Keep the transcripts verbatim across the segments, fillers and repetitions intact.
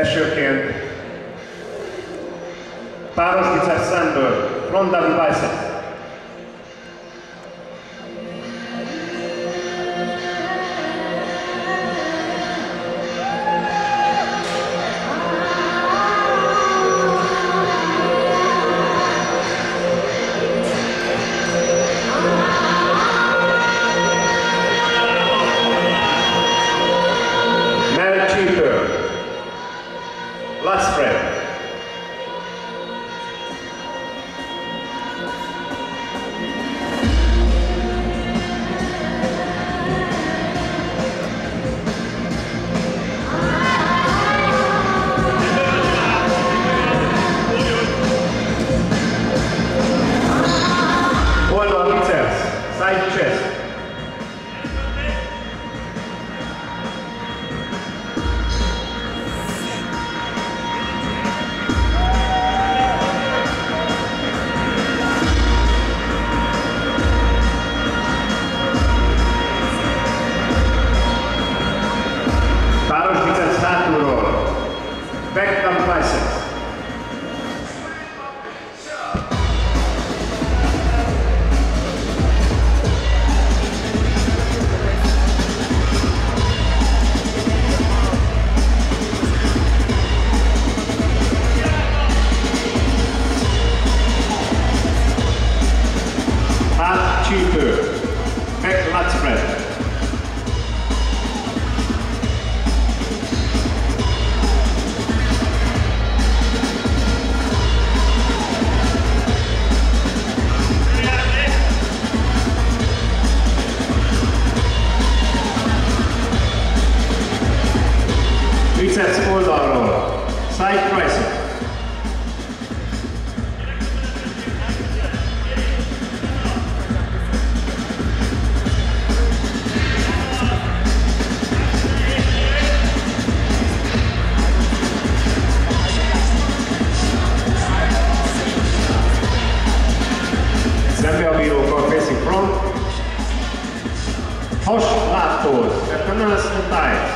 Elsőként páros biceps szemből, front double bicep. Last spread. Hold on biceps, side chest. Back down biceps. Half cheaper. Back lat spread. Biceps oldalról, side tricep. Szembe a bírókkal, facing front. Has láthoz, abdominals and thighs.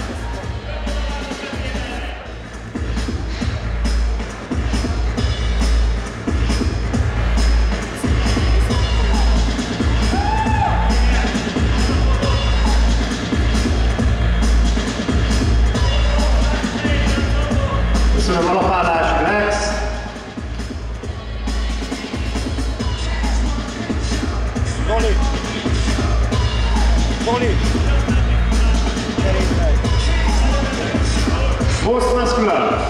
Köszönöm a lapálás, relax. Tony! Tony! Post muscular.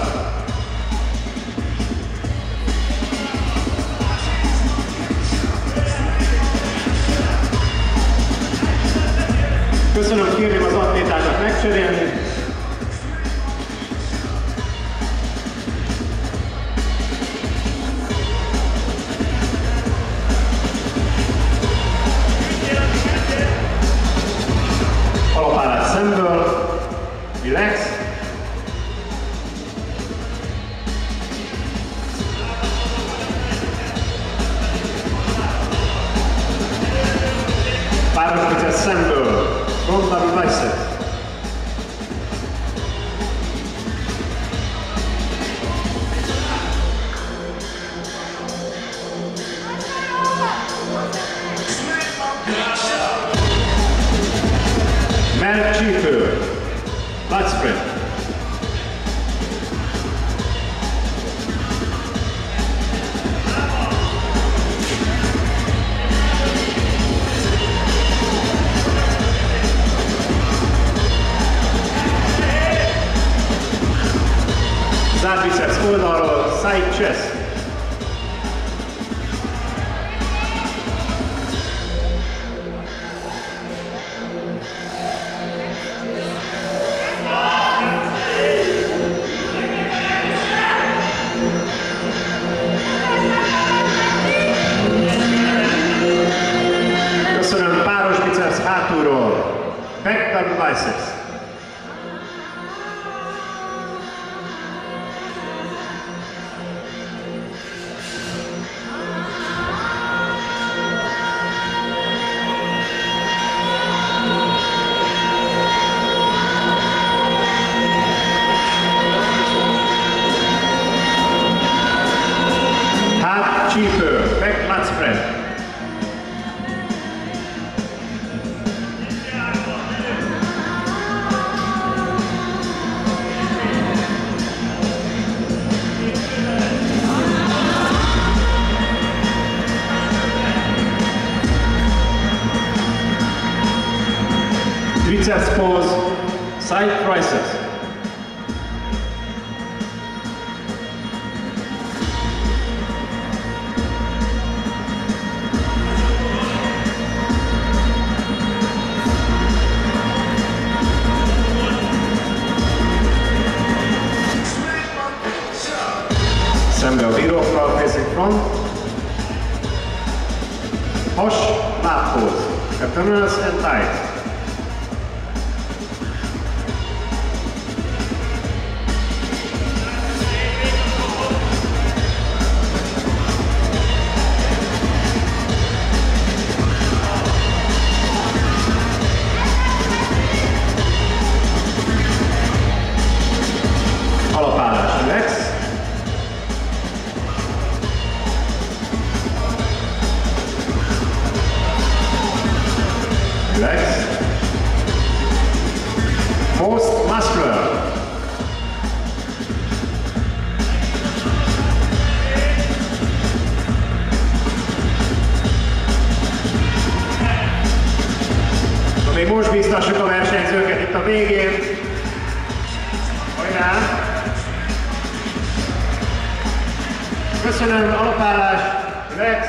Köszönöm, kérném az atlétákat megcserélni. Alapállás szemből, relax. Páros biceps szemből, front double bicep. Melt cheaper, lat spread. Zárt biceps oldalról, side chest. Köszönöm, páros biceps hátulról, back double biceps. Lábcsípő, back lat spread. Triceps pose, side triceps. Szembe a bírókkal, facing front. Has, láb pose, abdominals and thighs. Alapállás, relax. Relax. Most muscular. Na, még most biztassuk a versenyzőket itt a végén. Hajrá! Köszönöm, alapállás, relax.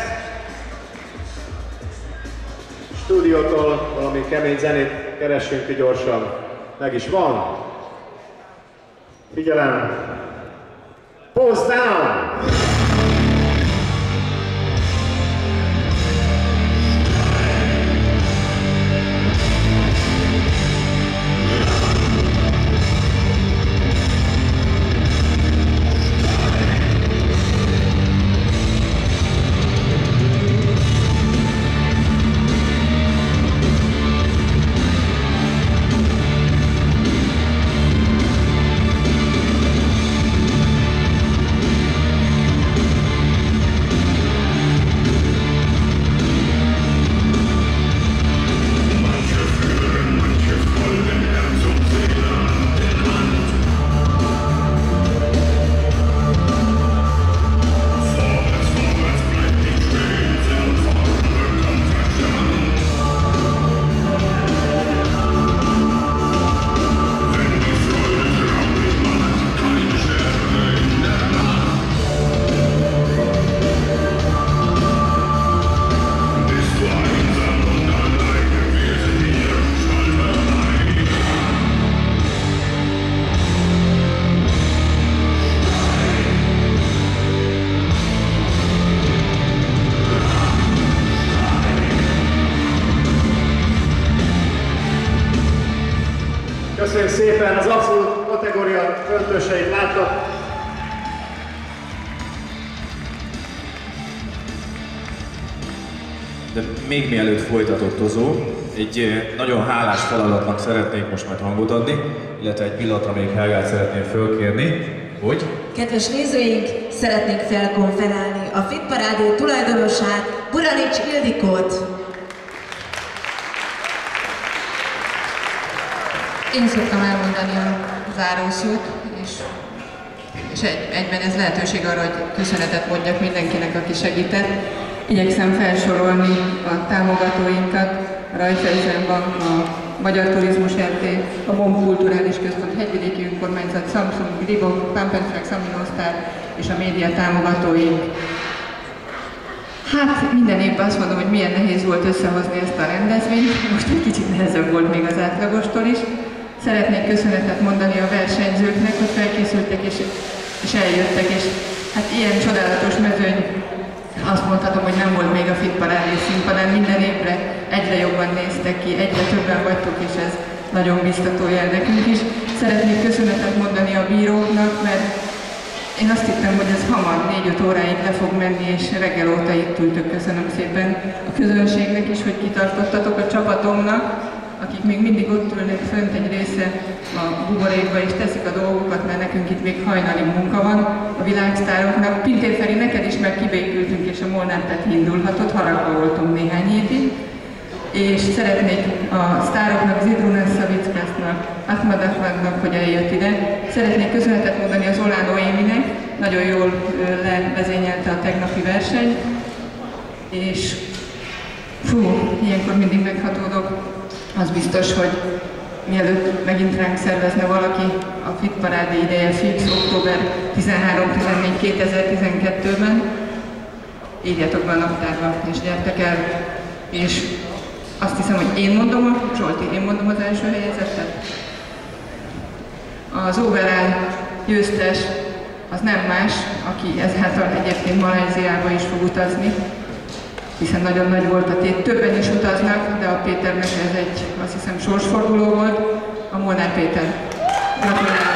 Stúdiótól valami kemény zenét keressünk ki gyorsan. Meg is van. Figyelem. Pose down! Köszönjük szépen, az abszolút kategória költőseit láttak. De még mielőtt folytatódtozó, egy nagyon hálás feladatnak szeretnék most majd hangot adni, illetve egy pillanatra még Helgát szeretném fölkérni, hogy... Kedves nézőink, szeretnénk felkonferálni a Fit Parádé tulajdonosát, Buranics Ildikót. Én szoktam elmondani a zárószót, és, és egy, egyben ez lehetőség arra, hogy köszönetet mondjak mindenkinek, aki segített. Igyekszem felsorolni a támogatóinkat, a Raiffeisen Bank, a Magyar Turizmus er té, a MOM Kulturális Központ, Hegyvidéki Önkormányzat, Samsung, Reebok, Pump and Track, Saminostar és a média támogatóink. Hát minden évben azt mondom, hogy milyen nehéz volt összehozni ezt a rendezvényt, most egy kicsit nehezebb volt még az átlagostól is. Szeretnék köszönetet mondani a versenyzőknek, hogy felkészültek és, és eljöttek, és hát ilyen csodálatos mezőny, azt mondhatom, hogy nem volt még a Fit Parádé színpadán, minden évre egyre jobban néztek ki, egyre többen vagytok, és ez nagyon biztató jel nekünk is. Szeretnék köszönetet mondani a bíróknak, mert én azt hittem, hogy ez hamar négy-öt óráig le fog menni, és reggel óta itt ültök. Köszönöm szépen a közönségnek is, hogy kitartottatok, a csapatomnak, akik még mindig ott ülnek fönt egy része a buborékba és teszik a dolgokat, mert nekünk itt még hajnalig munka van a világsztároknak. Pintér Feri, neked is meg kibékültünk, és a Molnár Peti indulhatott, haragba voltunk néhány hétig. És szeretnék a sztároknak, Zidrunas Savickásznak, Ahmad Ahmadnak, hogy eljött ide. Szeretnék köszönetet mondani az Olánó Éminek, nagyon jól levezényelte a tegnapi versenyt. És fú, ilyenkor mindig meghatódok. Az biztos, hogy mielőtt megint ránk szervezne valaki a Fit Parade ideje fix október tizenharmadika tizennégyedike kétezer-tizenkettőben, írjatok be a naptárba és gyertek el. És azt hiszem, hogy én mondom, Zsolti, én mondom az első helyezettet. Az overall győztes az nem más, aki ezáltal egyébként Malajziába is fog utazni, hiszen nagyon nagy volt a tét. Többen is utaznak, de a Péternek ez egy, azt hiszem, sorsforduló volt. A Molnár Péter. Gratulálok!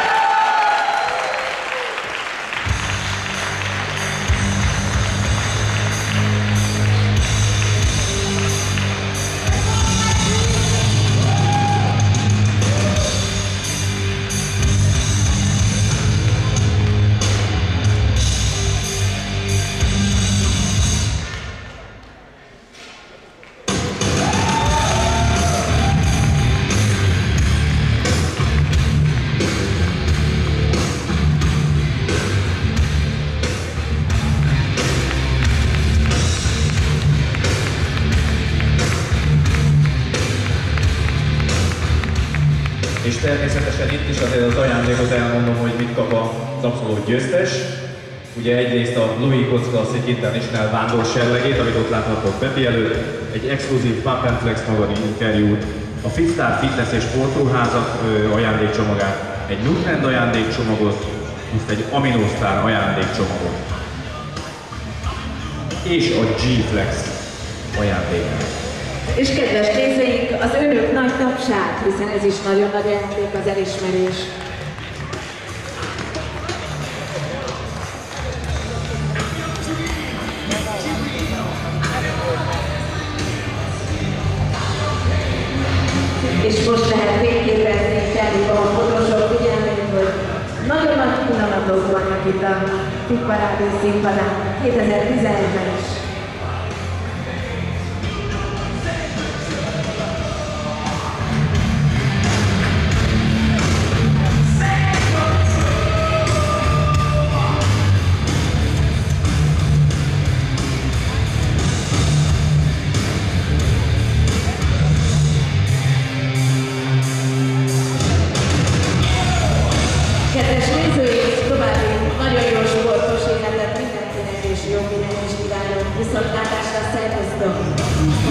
És természetesen itt is azért az ajándékot elmondom, hogy mit kap az abszolút győztes. Ugye egyrészt a Louis Kocz Classic International vándor serlegét, amit ott láthatok Pepi előtt, egy exkluzív Pump and Flex magazin interjút, a Fitstar Fitness és Sportruházak ajándékcsomagát, egy Nutrend ajándékcsomagot, plusz egy Aminostar ajándékcsomagot. És a G-Flex ajándékát. És kedves nézőink, az önök nagy tapsát, hiszen ez is nagyon nagy ajándék, az elismerés. És most lehet végképezni felhívom a fotósok figyelmét, hogy nagyon nagy pillanatok vannak itt a Fit Parade színpadán kétezer-tizenegyben is. Kedves nézőink, további nagyon jó sportos életet mindenkinek és jó mindenki is kívánok. Viszontlátásra, szervusztok!